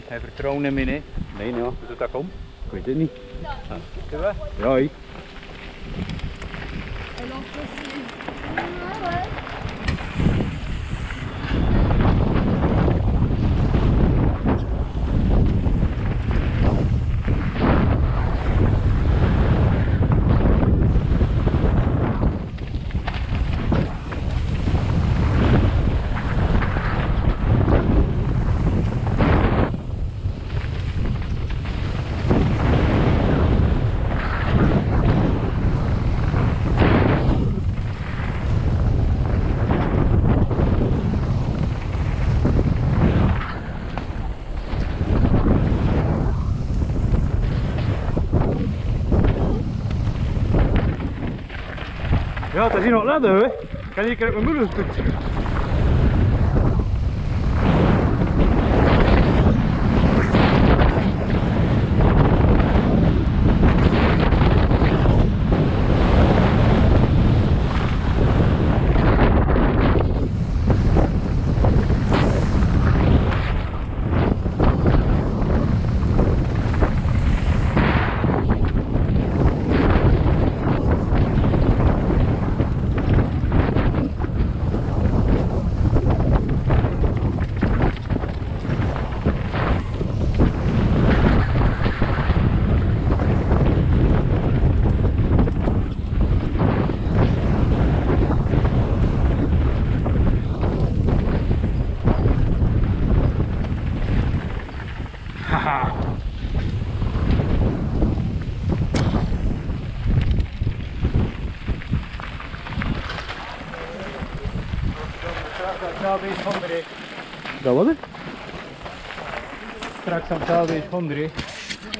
Hij vertrouwt hem in, hè? Nee, ja. Hoe zou dat komen? Ik weet het niet. Kunnen we? Ja, ik. Ja, dat is hier nog laden, hè? Kan je kijken met mijn moeder doet. Haha. Dat was het? Straks aan het 100.